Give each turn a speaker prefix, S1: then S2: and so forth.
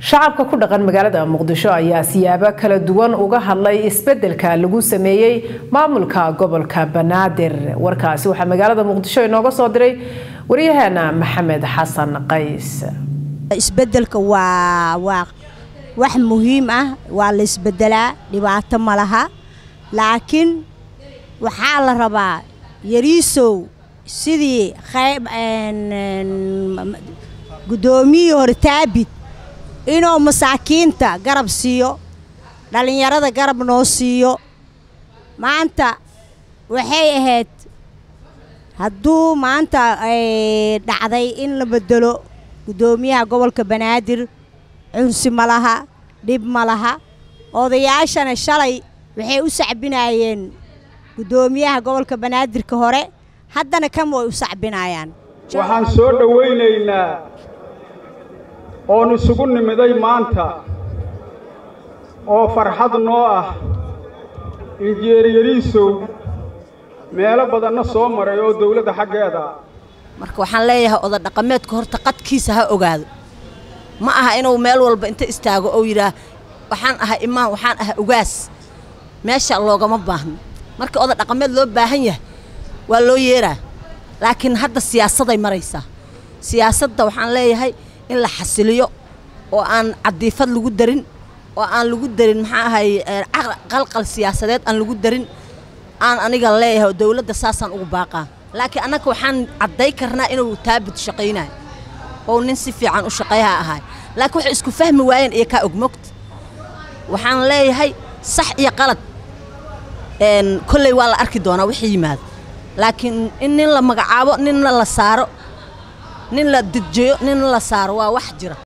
S1: shacabka ku dhaqan magaalada Muqdisho ayaa siyaabo kala duwan uga hadlay isbedelka lagu sameeyay maamulka gobolka Banaadir. Warkaasi waxa magaalada Muqdisho inooga soo diray wariyahana Maxamed Xasan Qays.
S2: isbedelka waa wax muhiim ah, waa la isbedelaa, dhibaato ma laha, laakiin waxa la rabaa yariisow sidii qayb gudoomiye hortaabid inuu masaakiinta garab siiyo, dhalinyarada garab noo siiyo. maanta waxay ahayd hadduu maanta dhacday in la bedelo gudoomiyaha gobolka Banaadir, cunsi ma laha, dhib ma laha. odayaashana shalay waxay u sacbinayeen gudoomiyaha gobolka Banaadir ka hore, haddana kan way u sacbinayaan.
S3: waxaan soo dhaweynaynaa oo isugu nimiday maanta oo farxad noo ah injineeriyiisow meelo badan soo maray oo dawladda xaggeeda.
S4: marka waxaan leeyahay oda dhaqameedka horta qadkiisa ha ogaado, ma aha inuu meel walba inta istaago oo yiraahdo waxaan ahay imaan, waxaan ahay ugaas. meesha loogama baahno. marka oda dhaqameed loo baahan yahay waa loo yeeraa, laakiin hadda siyaasaday maraysaa. siyaasadda waxaan leeyahay in la xasiliyo oo aan cadiifad lagu darin, oo aan lagu darin maxaa ahay qalqal siyaasadeed aan lagu darin. aan aniga leeyahay dawladda saasan ugu baaqaa, laakiin anaka waxaan caday karnaa inuu taabid shaqeynayo oo nin si fiican u shaqeeyaa ahay, laakiin wax isku fahmi waayeen iyo ka ogmoogta. waxaan leeyahay sax iyo qalad kulley waa la arki doonaa wixii yimaado, laakiin in nin la magacaabo, nin la saaro, nin la dejiyo, nin la saaro waa wax jira.